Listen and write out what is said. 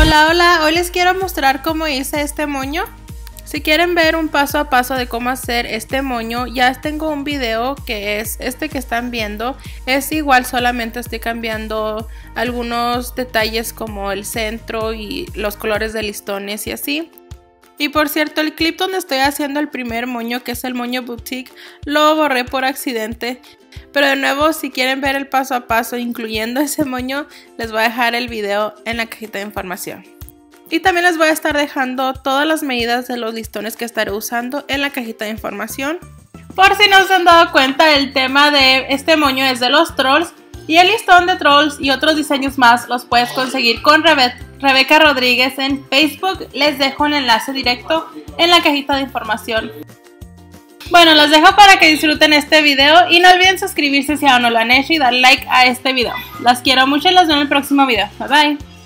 Hola, hola, hoy les quiero mostrar cómo hice este moño. Si quieren ver un paso a paso de cómo hacer este moño, ya tengo un video que es este que están viendo. Es igual, solamente estoy cambiando algunos detalles como el centro y los colores de listones y así. Y por cierto, el clip donde estoy haciendo el primer moño, que es el moño boutique, lo borré por accidente. Pero de nuevo, si quieren ver el paso a paso incluyendo ese moño, les voy a dejar el video en la cajita de información. Y también les voy a estar dejando todas las medidas de los listones que estaré usando en la cajita de información. Por si no se han dado cuenta, el tema de este moño es de los trolls. Y el listón de trolls y otros diseños más los puedes conseguir con Rebeca Rodríguez en Facebook. Les dejo el enlace directo en la cajita de información. Bueno, los dejo para que disfruten este video y no olviden suscribirse si aún no lo han hecho y dar like a este video. Las quiero mucho y los veo en el próximo video. Bye bye.